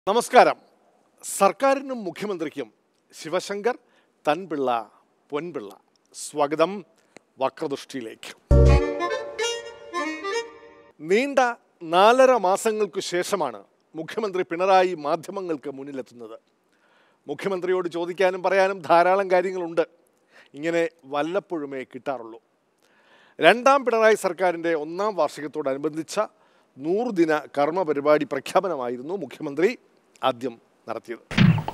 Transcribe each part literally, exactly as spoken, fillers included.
നമസ്കാരം. സർക്കാരിനും മുഖ്യമന്ത്രിക്കും ശിവശങ്കർ, തൻപിള്ള, പൊൻപിള്ള. സ്വാഗതം വക്രദൃഷ്ടിയിലേക്ക്. നീണ്ട നാലര മാസങ്ങൾക്കു ശേഷമാണ് മുഖ്യമന്ത്രി പിണറായി മാധ്യമങ്ങൾക്ക് മുന്നിലെത്തുന്നത്. മുഖ്യമന്ത്രിയോട് ചോദിക്കാനും പറയാനും ധാരാളം കാര്യങ്ങളുണ്ട്. ഇങ്ങനെ വല്ലപ്പോഴുമേ കിട്ടാറുള്ളൂ. രണ്ടാം പിണറായി സർക്കാരിൻ്റെ ഒന്നാം വാർഷികത്തോടനുബന്ധിച്ച നൂറുദിന കർമ്മ പരിപാടി പ്രഖ്യാപനമായിരുന്നു മുഖ്യമന്ത്രി ആദ്യം നടത്തിയത്.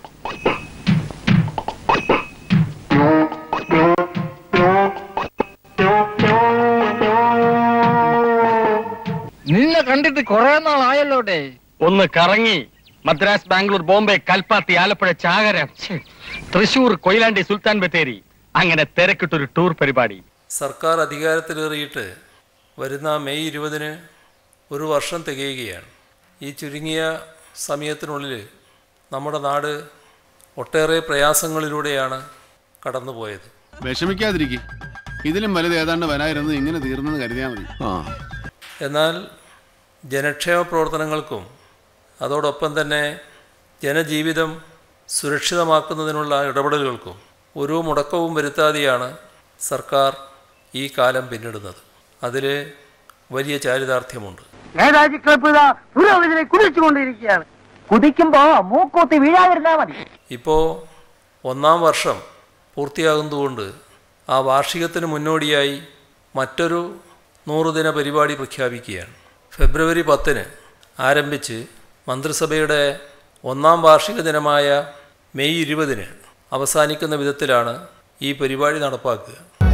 നിന്നെ കണ്ടിട്ട് കുറെ നാളായല്ലോട്ടെ. ഒന്ന് കറങ്ങി മദ്രാസ്, ബാംഗ്ലൂർ, ബോംബെ, കൽപ്പാത്തി, ആലപ്പുഴ, ചാകര, തൃശൂർ, കൊയിലാണ്ടി, സുൽത്താൻ ബത്തേരി, അങ്ങനെ തിരക്കിട്ടൊരു ടൂർ പരിപാടി. സർക്കാർ അധികാരത്തിലേറിയിട്ട് വരുന്ന മെയ് ഇരുപതിന് ഒരു വർഷം തികയുകയാണ്. ഈ ചുരുങ്ങിയ സമയത്തിനുള്ളിൽ നമ്മുടെ നാട് ഒട്ടേറെ പ്രയാസങ്ങളിലൂടെയാണ് കടന്നുപോയത്. വിഷമിക്കാതിരിക്കും, ഇതിലും വലുത് ഏതാണ്ട് വരായിരുന്നു, ഇങ്ങനെ തീർന്നെന്ന് കരുതിയാൽ മതി. എന്നാൽ ജനക്ഷേമ പ്രവർത്തനങ്ങൾക്കും അതോടൊപ്പം തന്നെ ജനജീവിതം സുരക്ഷിതമാക്കുന്നതിനുള്ള ഇടപെടലുകൾക്കും ഒരു മുടക്കവും വരുത്താതെയാണ് സർക്കാർ ഈ കാലം പിന്നിടുന്നത്. അതിൽ വലിയ ചാരിതാർത്ഥ്യമുണ്ട്. നേതാജി ക്ലബ്ബ് പുരോഗതിനെ കുതിച്ചുകൊണ്ടിരിക്കുകയാണ്. കുതിക്കുമ്പോ മൂക്കൂത്തി വീഴാതിരുന്നാ മതി. ഇപ്പോൾ ഒന്നാം വർഷം പൂർത്തിയാകുന്നതുകൊണ്ട് ആ വാർഷികത്തിന് മുന്നോടിയായി മറ്റൊരു നൂറുദിന പരിപാടി പ്രഖ്യാപിക്കുകയാണ്. ഫെബ്രുവരി പത്തിന് ആരംഭിച്ച് മന്ത്രിസഭയുടെ ഒന്നാം വാർഷിക ദിനമായ മെയ് ഇരുപതിന് അവസാനിക്കുന്ന വിധത്തിലാണ് ഈ പരിപാടി നടപ്പാക്കുക.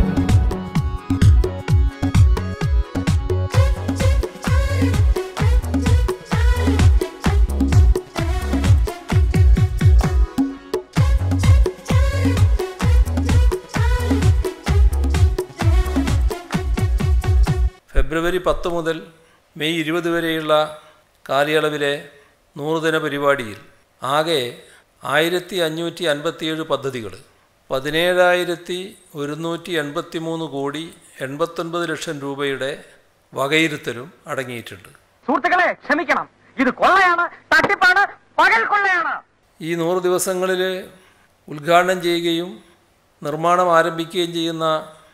ഫെബ്രുവരി പത്ത് മുതൽ മെയ് ഇരുപത് വരെയുള്ള കാലയളവിലെ നൂറുദിന പരിപാടിയിൽ ആകെ ആയിരത്തി അഞ്ഞൂറ്റി അൻപത്തിയേഴ് പദ്ധതികൾ, പതിനേഴായിരത്തി ഒരുന്നൂറ്റി എൺപത്തി മൂന്ന് കോടി എൺപത്തൊൻപത് ലക്ഷം രൂപയുടെ വകയിരുത്തലും അടങ്ങിയിട്ടുണ്ട്. സുഹൃത്തുക്കളെ ക്ഷമിക്കണം, ഇത് കൊള്ളയാണ്, തട്ടിപ്പാണ്, പകൽ കൊള്ളയാണ്. ഈ നൂറ് ദിവസങ്ങളിൽ ഉദ്ഘാടനം ചെയ്യുകയും നിർമ്മാണം ആരംഭിക്കുകയും ചെയ്യുന്ന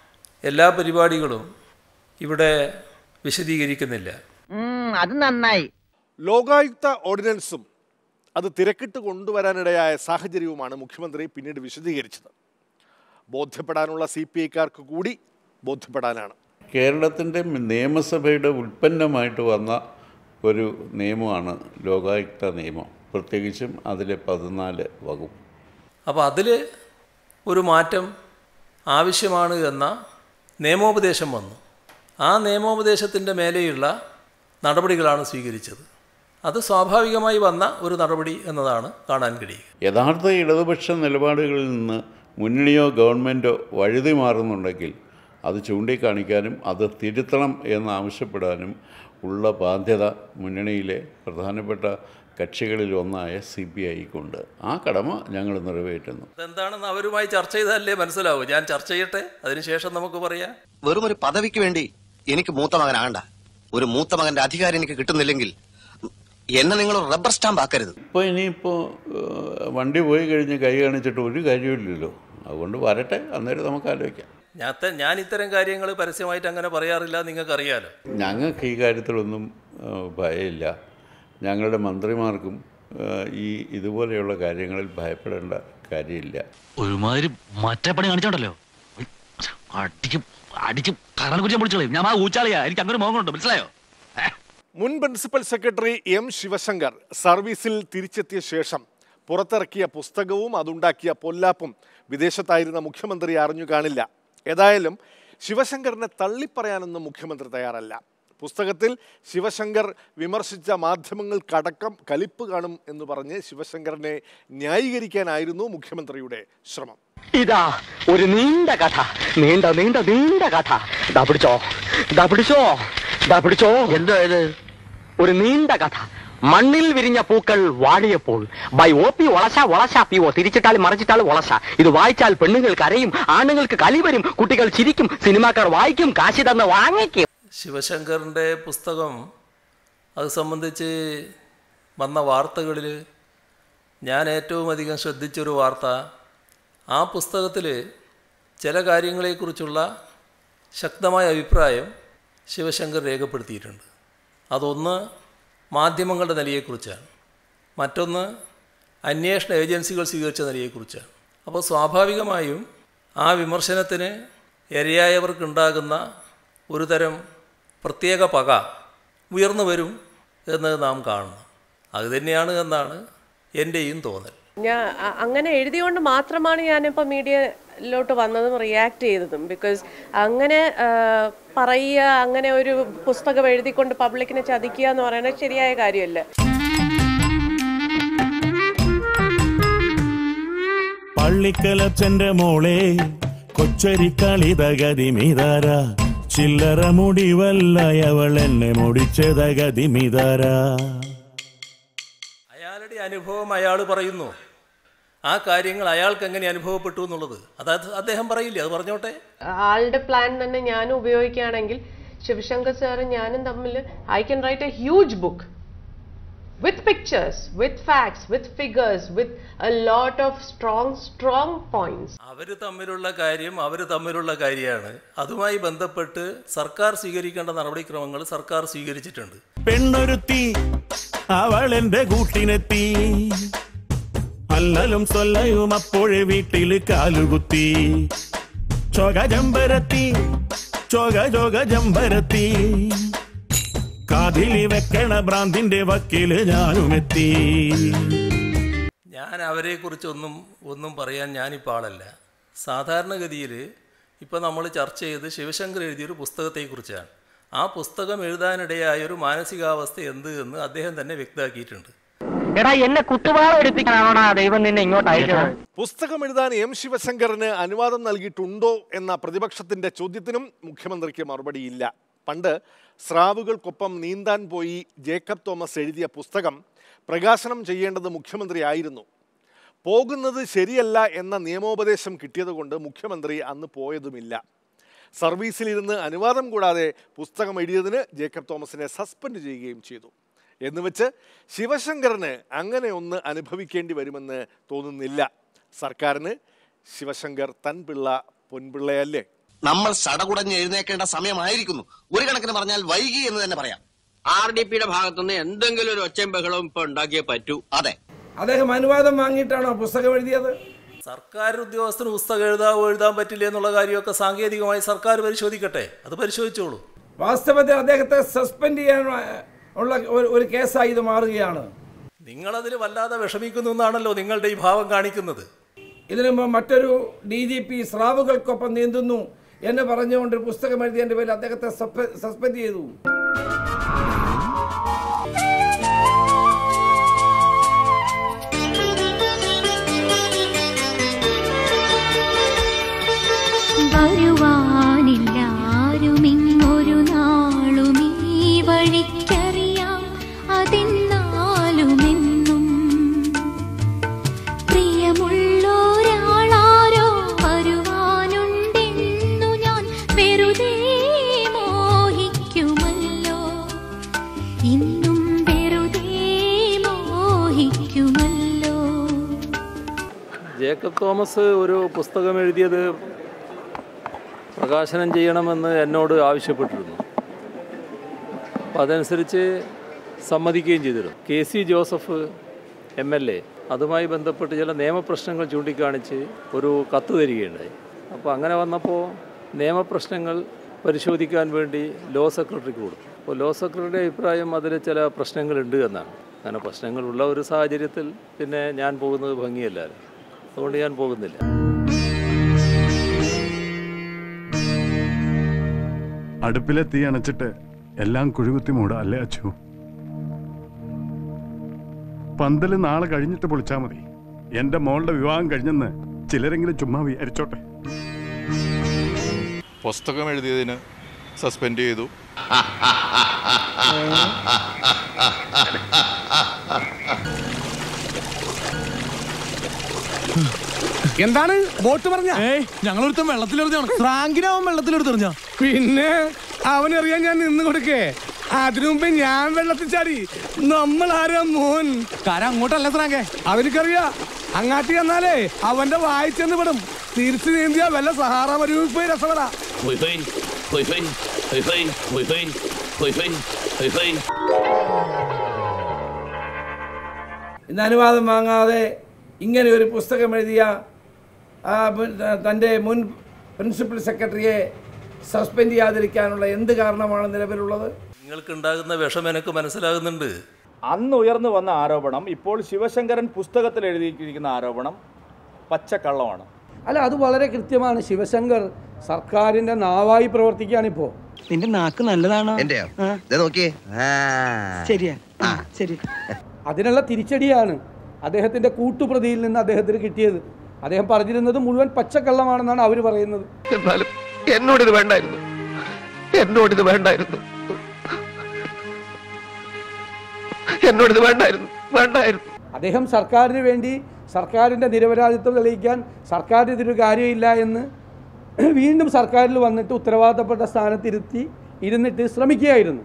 എല്ലാ പരിപാടികളും ഇവിടെ വിശദീകരിക്കുന്നില്ല. അത് നന്നായി. ലോകായുക്ത ഓർഡിനൻസും അത് തിരക്കിട്ട് കൊണ്ടുവരാനിടയായ സാഹചര്യവുമാണ് മുഖ്യമന്ത്രി പിന്നീട് വിശദീകരിച്ചത്. ബോധ്യപ്പെടാനുള്ള സി പി ഐക്കാർക്ക് കൂടി ബോധ്യപ്പെടാനാണ്. കേരളത്തിൻ്റെ നിയമസഭയുടെ ഉൽപ്പന്നമായിട്ട് വന്ന ഒരു നിയമമാണ് ലോകായുക്ത നിയമം, പ്രത്യേകിച്ചും അതിലെ പതിനാല് വകുപ്പ്. അപ്പോൾ അതിൽ ഒരു മാറ്റം ആവശ്യമാണ് എന്ന നിയമോപദേശം വന്നു. ആ നിയമോപദേശത്തിൻ്റെ മേലെയുള്ള നടപടികളാണ് സ്വീകരിച്ചത്. അത് സ്വാഭാവികമായി വന്ന ഒരു നടപടി എന്നതാണ് കാണാൻ കഴിയുക. യഥാർത്ഥ ഇടതുപക്ഷ നിലപാടുകളിൽ നിന്ന് മുന്നണിയോ ഗവൺമെൻറ്റോ വഴുതി മാറുന്നുണ്ടെങ്കിൽ അത് ചൂണ്ടിക്കാണിക്കാനും അത് തിരുത്തണം എന്നാവശ്യപ്പെടാനും ഉള്ള ബാധ്യത മുന്നണിയിലെ പ്രധാനപ്പെട്ട കക്ഷികളിൽ ഒന്നായ സി പി ഐക്കുണ്ട്. ആ കടമ ഞങ്ങൾ നിറവേറ്റുന്നു. അതെന്താണെന്ന് അവരുമായി ചർച്ച ചെയ്താലേ മനസ്സിലാവൂ. ഞാൻ ചർച്ച ചെയ്യട്ടെ, അതിനുശേഷം നമുക്ക് പറയാം. വെറും ഒരു പദവിക്ക് വേണ്ടി എനിക്ക് മൂത്ത മകനാകണ്ട. ഒരു മൂത്ത മകന്റെ അധികാരം എനിക്ക് കിട്ടുന്നില്ലെങ്കിൽ എന്നെ നിങ്ങൾ റബ്ബർ സ്റ്റാമ്പ് ആക്കരുത്. ഇപ്പോൾ ഇനിയിപ്പോൾ വണ്ടി പോയി കഴിഞ്ഞ് കൈ കാണിച്ചിട്ട് ഒരു കാര്യമില്ലല്ലോ. അതുകൊണ്ട് വരട്ടെ, അന്നേരം നമുക്ക് ആലോചിക്കാം. ഞാൻ ഞാൻ ഇത്തരം കാര്യങ്ങൾ പരസ്യമായിട്ട് അങ്ങനെ പറയാറില്ല, നിങ്ങൾക്കറിയാലോ. ഞങ്ങൾക്ക് ഈ കാര്യത്തിലൊന്നും ഭയമില്ല. ഞങ്ങളുടെ മന്ത്രിമാർക്കും ഈ ഇതുപോലെയുള്ള കാര്യങ്ങളിൽ ഭയപ്പെടേണ്ട കാര്യമില്ല. ഒരുമാതിരി മറ്റേ പണി കാണിച്ചോണ്ടല്ലോ, അടിക്കും അടിക്കും കറനെ കുറിച്ച് പൊളിച്ചോളൂ. ഞാൻ ആ ഊച്ചാളിയാ, എനിക്ക് അങ്ങനെ മോഹമുണ്ട്, മനസ്സിലായോ? മുൻ പ്രിൻസിപ്പൽ സെക്രട്ടറി എം ശിവശങ്കർ സർവീസിൽ തിരിച്ചെത്തിയ ശേഷം പുറത്തിറക്കിയ പുസ്തകവും അതുണ്ടാക്കിയ പൊല്ലാപ്പും വിദേശത്തായിരുന്ന മുഖ്യമന്ത്രി അറിഞ്ഞു കാണില്ല. ഏതായാലും ശിവശങ്കറിനെ തള്ളിപ്പറയാനൊന്നും മുഖ്യമന്ത്രി തയ്യാറല്ല. പുസ്തകത്തിൽ ശിവശങ്കർ വിമർശിച്ച മാധ്യമങ്ങൾക്കടക്കം കലിപ്പ് കാണും എന്ന് പറഞ്ഞ് ശിവശങ്കറിനെ ന്യായീകരിക്കാനായിരുന്നു മുഖ്യമന്ത്രിയുടെ ശ്രമം. ഇതാ ഒരു നീണ്ട കഥ, നീണ്ട നീണ്ട നീണ്ട കഥ. ദാ പിടിച്ചോ, ദാ പിടിച്ചോ, ദാ പിടിച്ചോ. എന്താ ഇത്? ഒരു നീണ്ട കഥ. മണ്ണിൽ വിരിഞ്ഞ പൂക്കൾ വാടിയപ്പോൾ by O P Olassa Olassa P O തിരിച്ചിട്ടാലും മറിച്ചിട്ടാലും ഒളശ. ഇത് വായിച്ചാൽ പെണ്ണുങ്ങൾ കരയും, ആണുങ്ങൾക്ക് കലി വരും, കുട്ടികൾ ചിരിക്കും, സിനിമാക്കാർ വായിക്കും, കാശി തന്ന് വാങ്ങിക്കും. ശിവശങ്കറിൻ്റെ പുസ്തകം അത് സംബന്ധിച്ച് വന്ന വാർത്തകളിൽ ഞാൻ ഏറ്റവും അധികം ശ്രദ്ധിച്ചൊരു വാർത്ത, ആ പുസ്തകത്തിൽ ചില കാര്യങ്ങളെക്കുറിച്ചുള്ള ശക്തമായ അഭിപ്രായം ശിവശങ്കർ രേഖപ്പെടുത്തിയിട്ടുണ്ട്. അതൊന്ന് മാധ്യമങ്ങളുടെ നിലയെക്കുറിച്ചാണ്, മറ്റൊന്ന് അന്വേഷണ ഏജൻസികൾ സ്വീകരിച്ച നിലയെക്കുറിച്ചാണ്. അപ്പോൾ സ്വാഭാവികമായും ആ വിമർശനത്തിന് ഇരയായവർക്കുണ്ടാകുന്ന ഒരു തരം പ്രത്യേക പക ഉയർന്നു വരും എന്ന് നാം കാണണം. അതുതന്നെയാണ് എന്നാണ് എൻ്റെയും തോന്നൽ. ഞാൻ അങ്ങനെ എഴുതിയോണ്ട് മാത്രമാണ് ഞാനിപ്പോൾ മീഡിയയിലോട്ട് വന്നതും റിയാക്ട് ചെയ്തതും. ബിക്കോസ് അങ്ങനെ പറയുക, അങ്ങനെ ഒരു പുസ്തകം എഴുതിക്കൊണ്ട് പബ്ലിക്കിനെ ചതിക്കുക എന്ന് പറയുന്നത് ശരിയായ കാര്യമല്ല. പള്ളിക്കലച്ചന്റെ മോളെ കൊച്ചരിക്കളിതഗതിമിതാര ചില്ലറ മുടിവല്ലയവൾ എന്നെ മുടിച്ചതഗതിമിതാര. അയാളുടെ അനുഭവം അയാൾ പറയുന്നു. ആ കാര്യങ്ങൾ അയാൾക്ക് എങ്ങനെ അനുഭവപ്പെട്ടു എന്നുള്ളത് അതായത് അദ്ദേഹം പറയില്ലേ, അത് പറഞ്ഞോട്ടെ. ആളുടെ പ്ലാൻ തന്നെ ഞാനും ഉപയോഗിക്കുകയാണെങ്കിൽ ശിവശങ്കർ സാറും ഞാനും തമ്മിൽ I can write a huge book with pictures, with facts, with figures, with a lot of strong strong points. അവർ തമ്മിലുള്ള കാര്യം അവർ തമ്മിലുള്ള കാര്യമാണ്. അതുമായി ബന്ധപ്പെട്ട് സർക്കാർ സ്വീകരിക്കേണ്ട നടപടിക്രമങ്ങൾ സർക്കാർ സ്വീകരിച്ചിട്ടുണ്ട്. പെണ്ണൊരുത്തി അവൾ എന്റെ കൂട്ടിനെത്തി, അല്ലലും സൊല്ലയും അപ്പോഴേ വീട്ടിൽ കാലുകുത്തി. ചോക ജമ്പരത്തി ചോക ചോക ജമ്പരത്തി, കാതിലി വെക്കണ ഭ്രാന്തിന്റെ വക്കീല് ഞാനുമെത്തി. ഞാൻ അവരെ കുറിച്ചൊന്നും ഒന്നും പറയാൻ ഞാനിപ്പോൾ ആളല്ല. സാധാരണഗതിയിൽ ഇപ്പോൾ നമ്മൾ ചർച്ച ചെയ്ത് ശിവശങ്കർ എഴുതിയൊരു പുസ്തകത്തെക്കുറിച്ചാണ്. ആ പുസ്തകം എഴുതാനിടയായൊരു മാനസികാവസ്ഥ എന്ത് എന്ന് അദ്ദേഹം തന്നെ വ്യക്തമാക്കിയിട്ടുണ്ട്. എന്നെ കുത്തുവാളെടുപ്പിക്കാനാണോടാ ദൈവം നിന്നെ ഇങ്ങോട്ട് അയച്ചത്? പുസ്തകം എഴുതാൻ എം ശിവശങ്കറിന് അനുവാദം നൽകിയിട്ടുണ്ടോ എന്ന പ്രതിപക്ഷത്തിന്റെ ചോദ്യത്തിനും മുഖ്യമന്ത്രിക്ക് മറുപടിയില്ല. പണ്ട് സ്രാവുകൾക്കൊപ്പം നീന്താൻ പോയി ജേക്കബ് തോമസ് എഴുതിയ പുസ്തകം പ്രകാശനം ചെയ്യേണ്ടത് മുഖ്യമന്ത്രിയായിരുന്നു. പോകുന്നത് ശരിയല്ല എന്ന നിയമോപദേശം കിട്ടിയതുകൊണ്ട് മുഖ്യമന്ത്രി അന്ന് പോയതുമില്ല. സർവീസിലിരുന്ന് അനുവാദം കൂടാതെ പുസ്തകം എഴുതിയതിന് ജേക്കബ് തോമസിനെ സസ്പെൻഡ് ചെയ്യുകയും ചെയ്തു. എന്നുവെച്ച് ശിവശങ്കറിന് അങ്ങനെ ഒന്ന് അനുഭവിക്കേണ്ടി വരുമെന്ന് തോന്നുന്നില്ല. സർക്കാരിന് ശിവശങ്കർ തൻ പിള്ള പൊൻപിള്ളയല്ലേ? നമ്മൾ സടകുടഞ്ഞ് എഴുന്നേക്കേണ്ട സമയമായിരിക്കുന്നു. ഒരു കണക്കിന് പറഞ്ഞാൽ വൈകി എന്ന് തന്നെ പറയാം. ആർ ഡി പിയുടെ ഭാഗത്തുനിന്ന് എന്തെങ്കിലും ഒരു ഒച്ചയും ബഹളവും ഇപ്പൊ ഉണ്ടാക്കിയേ പറ്റൂ. അതെ, അദ്ദേഹം അനുവാദം വാങ്ങിയിട്ടാണോ പുസ്തകം എഴുതിയത്? സർക്കാർ ഉദ്യോഗസ്ഥന് പുസ്തകം എഴുതാവോ എഴുതാൻ പറ്റില്ല എന്നുള്ള കാര്യമൊക്കെ സാങ്കേതികമായി സർക്കാർ പരിശോധിക്കട്ടെ, അത് പരിശോധിച്ചോളൂ. വാസ്തവത്തിൽ അദ്ദേഹത്തെ സസ്പെൻഡ് ചെയ്യാൻ ഉള്ള ഒരു കേസായി ഇത് മാറുകയാണ്. നിങ്ങളതിൽ വല്ലാതെ വിഷമിക്കുന്നു എന്നാണല്ലോ നിങ്ങളുടെ ഈ ഭാവം കാണിക്കുന്നത്. ഇതിനു മുമ്പ് മറ്റൊരു ഡി ജി പി സ്രാവുകൾക്കൊപ്പം നീന്തുന്നു എന്ന് പറഞ്ഞുകൊണ്ട് പുസ്തകം എഴുതിയതിന്റെ പേരിൽ അദ്ദേഹത്തെ സസ്പെൻഡ് ചെയ്തു. വരുവാനില്ലാരുമിങ്ങൊരു നാളും ഈ വഴിക്കറിയാം, അതെന്നാലുമെന്നും പ്രിയമുള്ളൊരാളാരോ വരുവാനുണ്ടെന്നു ഞാൻ വെറുതെ മോഹിക്കുമല്ലോ, ഇന്നും വെറുതെ മോഹിക്കുമല്ലോ. ജേക്കബ് തോമസ് ഒരു പുസ്തകം എഴുതിയത് പ്രകാശനം ചെയ്യണമെന്ന് എന്നോട് ആവശ്യപ്പെട്ടിരുന്നു. അപ്പോൾ അതനുസരിച്ച് സമ്മതിക്കുകയും ചെയ്തിരുന്നു. K C Joseph M L A അതുമായി ബന്ധപ്പെട്ട് ചില നിയമപ്രശ്നങ്ങൾ ചൂണ്ടിക്കാണിച്ച് ഒരു കത്ത് തരികയുണ്ടായി. അപ്പോൾ അങ്ങനെ വന്നപ്പോൾ നിയമപ്രശ്നങ്ങൾ പരിശോധിക്കാൻ വേണ്ടി ലോ സെക്രട്ടറിക്ക് കൊടുത്തു. അപ്പോൾ ലോ സെക്രട്ടറിയുടെ അഭിപ്രായം അതിൽ ചില പ്രശ്നങ്ങളുണ്ട് എന്നാണ്. അങ്ങനെ പ്രശ്നങ്ങളുള്ള ഒരു സാഹചര്യത്തിൽ പിന്നെ ഞാൻ പോകുന്നത് ഭംഗിയല്ലായിരുന്നു, അതുകൊണ്ട് ഞാൻ പോകുന്നില്ല. അടുപ്പിലെ തീ അണച്ചിട്ട് എല്ലാം കുഴികുത്തി മൂടാ അല്ലേ അച്ചു? പന്തല് നാളെ കഴിഞ്ഞിട്ട് പൊളിച്ചാ മതി. എന്റെ മോളുടെ വിവാഹം കഴിഞ്ഞെന്ന് ചിലരെങ്കിലും ചുമ്മാ വിചാരിച്ചോട്ടെ. പുസ്തകം എഴുതിയതിന് സസ്പെൻഡ് ചെയ്തു. എന്താണ് ബോട്ട് പറഞ്ഞ? ഞങ്ങളൊരുത്തം വെള്ളത്തിലെറിഞ്ഞാണ്. ഫ്രാങ്കിനാവൻ വെള്ളത്തിലെടുത്തെറിഞ്ഞ. പിന്നെ അവനറിയാൻ ഞാൻ നിന്ന് കൊടുക്കേ. അതിനു മുമ്പേ ഞാൻ വെള്ളത്തിൽ ചാടി. നമ്മളാരാ മോൻ? കാര അങ്ങോട്ടല്ല സ്രാങ്കേ, അവനക്കറിയാ. അങ്ങാട്ടി വന്നാലേ അവന്റെ വായിച്ചെന്ന് പെടും. തിരിച്ചു നീന്തിയാ വല്ല സഹാറ മരുഭൂമി പോയി രസപ്പെടാ. ഇന്ന് അനുവാദം വാങ്ങാതെ ഇങ്ങനെ ഒരു പുസ്തകം എഴുതിയ തൻ്റെ മുൻ പ്രിൻസിപ്പൽ സെക്രട്ടറിയെ സസ്പെൻഡ് ചെയ്യാതിരിക്കാനുള്ള എന്ത് കാരണമാണ് നിലവിലുള്ളത്? നിങ്ങൾക്ക് ഉണ്ടാകുന്ന വിഷം എനിക്ക് മനസ്സിലാകുന്നുണ്ട്. അന്ന് ഉയർന്നു വന്ന ആരോപണം, ഇപ്പോൾ ശിവശങ്കരൻ പുസ്തകത്തിൽ എഴുതിയിരിക്കുന്ന ആരോപണം പച്ചക്കള്ളമാണ്. അല്ല, അത് വളരെ കൃത്യമാണ്. ശിവശങ്കർ സർക്കാരിന്റെ നാവായി പ്രവർത്തിക്കുകയാണിപ്പോ. നിന്റെ നാക്ക് നല്ലതാണോ? ശരിയാ, ശരി. അതിനുള്ള തിരിച്ചടിയാണ് അദ്ദേഹത്തിന്റെ കൂട്ടുപ്രതിയിൽ നിന്ന് അദ്ദേഹത്തിന് കിട്ടിയത്. അദ്ദേഹം പറഞ്ഞിരുന്നത് മുഴുവൻ പച്ചക്കള്ളമാണെന്നാണ് അവർ പറയുന്നത്. എന്നാലും എന്നോടിത് വേണ്ടായിരുന്നു, എന്നോടിത് വേണ്ടായിരുന്നു, എന്നോടിത് വേണ്ടായിരുന്നു, വേണ്ടായിരുന്നു. അദ്ദേഹം സർക്കാരിന് വേണ്ടി സർക്കാരിന്റെ നിരപരാധിത്വം തെളിയിക്കാൻ സർക്കാരിന് ഇതൊരു കാര്യമില്ല എന്ന് വീണ്ടും സർക്കാരിൽ വന്നിട്ട് ഉത്തരവാദിത്തപ്പെട്ട സ്ഥാനത്തിരുത്തി ഇരുന്നിട്ട് ശ്രമിക്കുകയായിരുന്നു.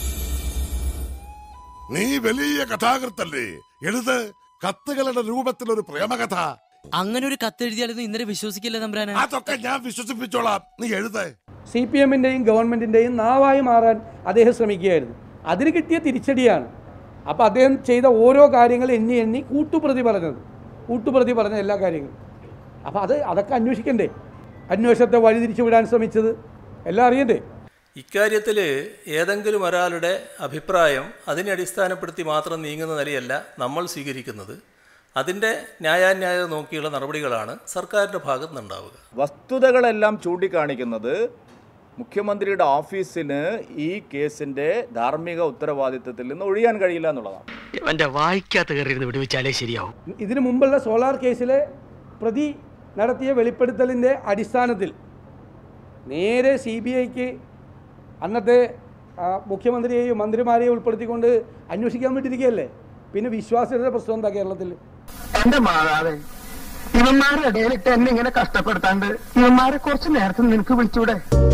നീ വലിയ കഥാകൃത്തല്ലേ, എഴുത്. കത്തുകളുടെ രൂപത്തിലൊരു പ്രേമകഥ. അങ്ങനെ ഒരു കത്തെഴുതിയാലൊന്നും ഇന്നലെ വിശ്വസിക്കില്ല തമ്പുരാനെ. അതൊക്കെ ഞാൻ വിശ്വസിപ്പിച്ചോളാം, നീ എഴുത്. സി പി എമ്മിൻ്റെയും ഗവൺമെൻറ്റിൻ്റെയും നാവായി മാറാൻ അദ്ദേഹം ശ്രമിക്കുകയായിരുന്നു. അതിന് കിട്ടിയ തിരിച്ചടിയാണ്. അപ്പോൾ അദ്ദേഹം ചെയ്ത ഓരോ കാര്യങ്ങൾ എണ്ണി എണ്ണി കൂട്ടുപ്രതി പറഞ്ഞത്, കൂട്ടുപ്രതി പറഞ്ഞ എല്ലാ കാര്യങ്ങളും. അപ്പോൾ അത് അതൊക്കെ അന്വേഷിക്കണ്ടേ? അന്വേഷണത്തെ വഴിതിരിച്ചു വിടാൻ ശ്രമിച്ചത് എല്ലാം അറിയണ്ടേ? ഇക്കാര്യത്തിൽ ഏതെങ്കിലും ഒരാളുടെ അഭിപ്രായം അതിനെ അടിസ്ഥാനപ്പെടുത്തി മാത്രം നീങ്ങുന്ന നിലയല്ല നമ്മൾ സ്വീകരിക്കുന്നത്. അതിൻ്റെ ന്യായാന്യായം നോക്കിയുള്ള നടപടികളാണ് സർക്കാരിൻ്റെ ഭാഗത്ത് നിന്നുണ്ടാവുക. വസ്തുതകളെല്ലാം ചൂണ്ടിക്കാണിക്കുന്നത് മുഖ്യമന്ത്രിയുടെ ഓഫീസിന് ഈ കേസിൻ്റെ ധാർമ്മിക ഉത്തരവാദിത്വത്തിൽ നിന്ന് ഒഴിയാൻ കഴിയില്ല എന്നുള്ളതാണ്. എൻ്റെ വായിക്കാത്ത കയറിയിരുന്ന് വിടുവിച്ചാലേ ശരിയാവും. ഇതിനു മുമ്പുള്ള സോളാർ കേസിലെ പ്രതി നടത്തിയ വെളിപ്പെടുത്തലിൻ്റെ അടിസ്ഥാനത്തിൽ നേരെ സി ബി ഐക്ക് അന്നത്തെ മുഖ്യമന്ത്രിയെയും മന്ത്രിമാരെയും ഉൾപ്പെടുത്തിക്കൊണ്ട് അന്വേഷിക്കാൻ വേണ്ടിയിരിക്കുകയല്ലേ. പിന്നെ വിശ്വാസ്യതയുടെ പ്രശ്നം എന്താ കേരളത്തിൽ? എന്റെ മാതാവേ, ഇവന്മാരുടെ ഇടയിലിട്ട് എന്നെ ഇങ്ങനെ കഷ്ടപ്പെടുത്താണ്ട് ഇവന്മാരെ കുറച്ച് നേരത്തെ നിനക്ക് വിളിച്ചൂടെ?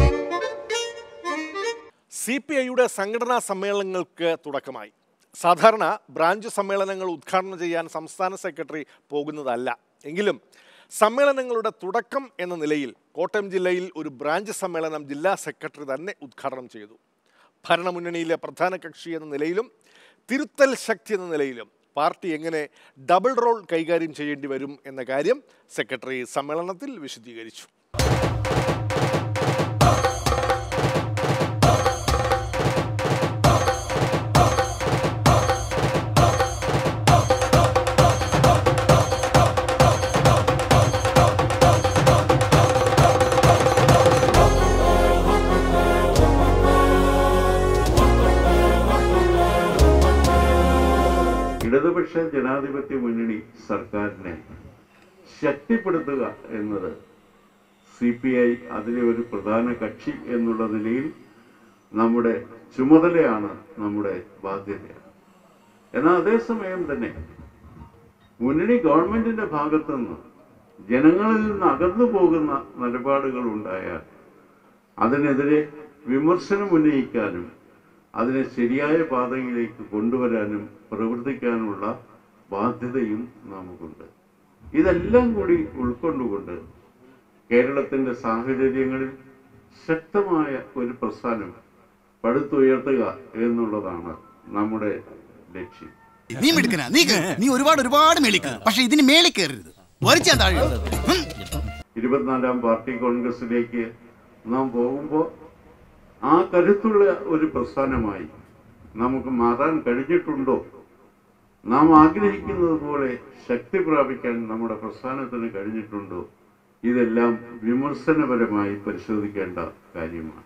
സി പി ഐയുടെ സംഘടനാ സമ്മേളനങ്ങൾക്ക് തുടക്കമായി. സാധാരണ ബ്രാഞ്ച് സമ്മേളനങ്ങൾ ഉദ്ഘാടനം ചെയ്യാൻ സംസ്ഥാന സെക്രട്ടറി പോകുന്നതല്ല. എങ്കിലും സമ്മേളനങ്ങളുടെ തുടക്കം എന്ന നിലയിൽ കോട്ടയം ജില്ലയിൽ ഒരു ബ്രാഞ്ച് സമ്മേളനം ജില്ലാ സെക്രട്ടറി തന്നെ ഉദ്ഘാടനം ചെയ്തു. ഭരണമുന്നണിയിലെ പ്രധാന കക്ഷി എന്ന നിലയിലും തിരുത്തൽ ശക്തി എന്ന നിലയിലും പാർട്ടി എങ്ങനെ ഡബിൾ റോൾ കൈകാര്യം ചെയ്യേണ്ടി വരും എന്ന കാര്യം സെക്രട്ടറി സമ്മേളനത്തിൽ വിശദീകരിച്ചു. ഇടതുപക്ഷ ജനാധിപത്യ മുന്നണി സർക്കാരിനെ ശക്തിപ്പെടുത്തുക എന്നത് സി പി ഐ അതിലെ ഒരു പ്രധാന കക്ഷി എന്നുള്ള നിലയിൽ നമ്മുടെ ചുമതലയാണ്, നമ്മുടെ ബാധ്യതയാണ്. എന്നാൽ അതേസമയം തന്നെ മുന്നണി ഗവൺമെന്റിന്റെ ഭാഗത്തു നിന്ന് ജനങ്ങളിൽ നിന്ന് അകന്നു പോകുന്ന നിലപാടുകൾ ഉണ്ടായാൽ അതിനെതിരെ വിമർശനം ഉന്നയിക്കാനും അതിനെ ശരിയായ പാതയിലേക്ക് കൊണ്ടുവരാനും പ്രവർത്തിക്കാനുള്ള ബാധ്യതയും നമുക്കുണ്ട്. ഇതെല്ലാം കൂടി ഉൾക്കൊണ്ടുകൊണ്ട് കേരളത്തിൻ്റെ സാഹചര്യങ്ങളിൽ ശക്തമായ ഒരു പ്രസ്ഥാനം പടുത്തുയർത്തുക എന്നുള്ളതാണ് നമ്മുടെ ലക്ഷ്യം. നീ മിടുക്കനാ, നീ നീ ഒരുപാട് ഒരുപാട് മേളിക്ക്, പക്ഷെ ഇതിന് മേളിൽ കയറരുത്. ഇരുപത്തിനാലാം പാർട്ടി കോൺഗ്രസിലേക്ക് നാം പോകുമ്പോൾ ആ കരുത്തുള്ള ഒരു പ്രസ്ഥാനമായി നമുക്ക് മാറാൻ കഴിഞ്ഞിട്ടുണ്ടോ? നാം ആഗ്രഹിക്കുന്നത് പോലെ ശക്തി പ്രാപിക്കാൻ നമ്മുടെ പ്രസ്ഥാനത്തിന് കഴിഞ്ഞിട്ടുണ്ടോ? ഇതെല്ലാം വിമർശനപരമായി പരിശോധിക്കേണ്ട കാര്യമാണ്.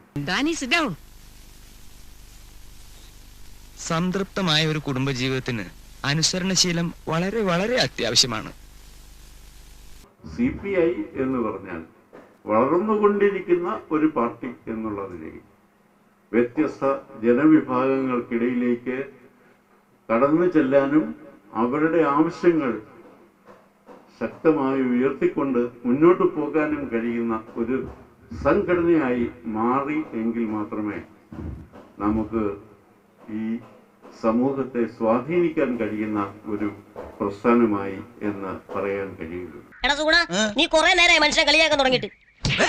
സംതൃപ്തമായ ഒരു കുടുംബജീവിതത്തിന് അനുസരണശീലം വളരെ വളരെ അത്യാവശ്യമാണ്. സി പി ഐ എന്ന് പറഞ്ഞാൽ വളർന്നുകൊണ്ടിരിക്കുന്ന ഒരു പാർട്ടി എന്നുള്ള നിലയിൽ വ്യത്യസ്ത ജനവിഭാഗങ്ങൾക്കിടയിലേക്ക് കടന്നു ചെല്ലാനും അവരുടെ ആവശ്യങ്ങൾ ശക്തമായി ഉയർത്തിക്കൊണ്ട് മുന്നോട്ട് പോകാനും കഴിയുന്ന ഒരു സംഘടനയായി മാറി എങ്കിൽ മാത്രമേ നമുക്ക് ഈ സമൂഹത്തെ സ്വാധീനിക്കാൻ കഴിയുന്ന ഒരു പ്രസ്ഥാനമായി എന്ന് പറയാൻ കഴിയുള്ളൂ. എടാ സുഗുണ, നീ കുറെ നേരമായി മനുഷ്യനെ കളിയാക്കാൻ തുടങ്ങിയിട്ട്.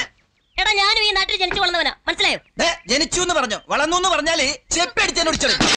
എടാ ഞാനും ഈ നാട്ടിൽ ജനിച്ചു വളർന്നവനാ, മനസ്സിലായോ? ജനിച്ചു എന്ന് പറഞ്ഞോ വളർന്നു എന്ന് പറഞ്ഞാല് ചെപ്പടിച്ചതിനോട്